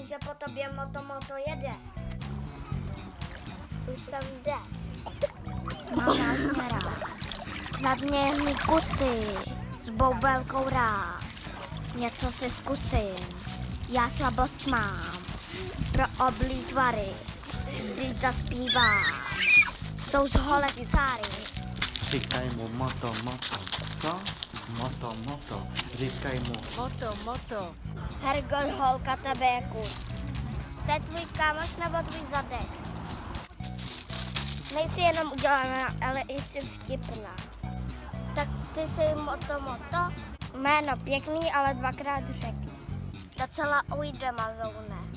myslím, že po tobě moto jede. Už jsem jde. Mám nadměr rád. Nadměrný kusy. S boubelkou rád. Něco si zkusím. Já slabost mám. Pro oblí tvary. Když zaspívá. Jsou z hole cáry. Říkaj mu moto. Co? Moto. Říkaj mu Moto. Hergot, holka, tebe je kus. To je tvůj kámoš nebo tvůj zadek? Nejsi jenom udělaná, ale i jsi vtipná. Tak ty jsi moto? Jméno pěkný, ale dvakrát řekni. Docela ujde, mazoune.